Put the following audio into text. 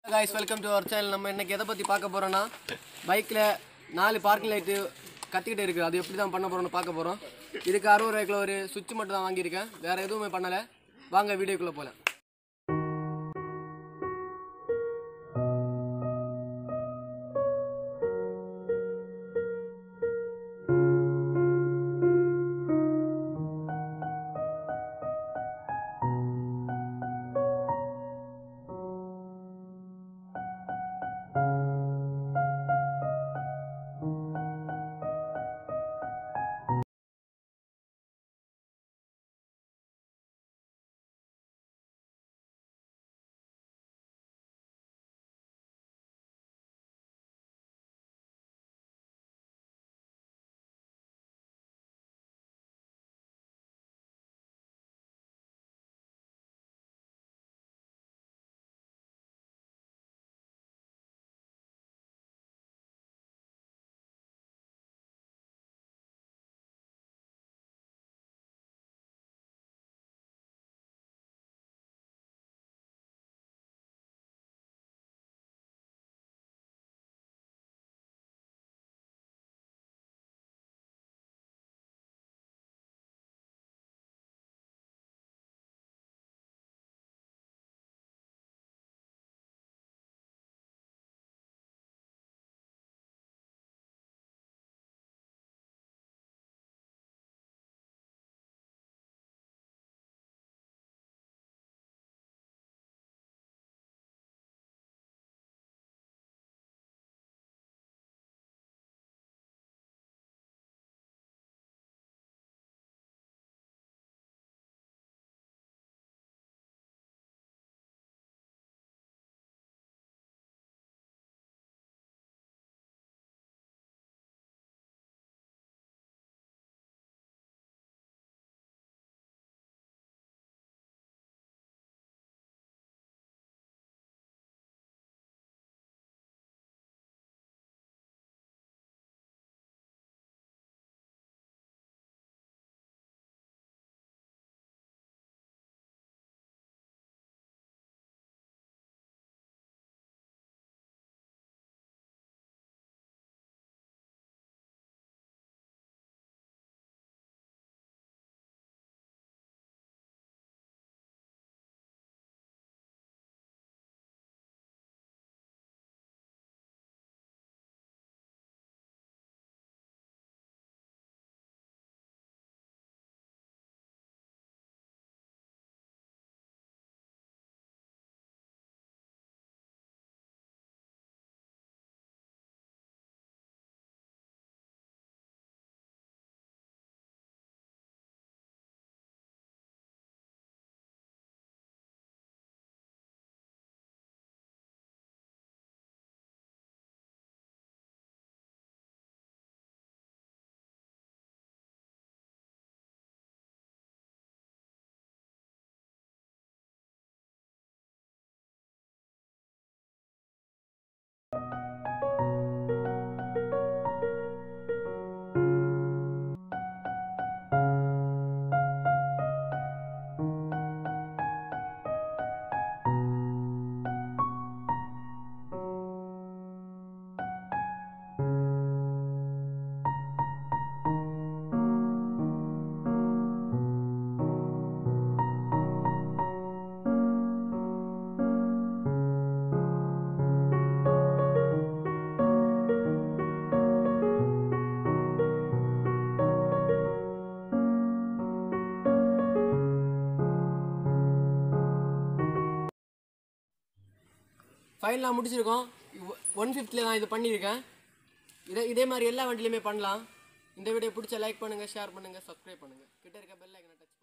guys, welcome to our channel. நம்ம இன்னைக்கு எதை பத்தி பார்க்க போறோம்னா பைக்ல 4 பார்க்கிங் லைட் கத்திக்கிட்டே இருக்கு. அது எப்படி தான் பண்ண போறோம்னு பார்க்க போறோம். இதுக்கு 60 ரூபாய்க்குள்ள ஒரு சுவிட்ச் மட்டும் தான் வாங்கி இருக்கேன். வேற எதுவுமே பண்ணல. வாங்க வீடியோக்குள்ள போலாம். ஃபைனலாக முடிச்சிருக்கோம். 150 தான் இது பண்ணியிருக்கேன். இதே மாதிரி எல்லா வண்டியிலுமே பண்ணலாம். இந்த வீடியோ பிடிச்ச லைக் பண்ணுங்கள், ஷேர் பண்ணுங்கள், சப்ஸ்கிரைப் பண்ணுங்கள். கிட்ட இருக்க பெல் ஐக்கனை டச்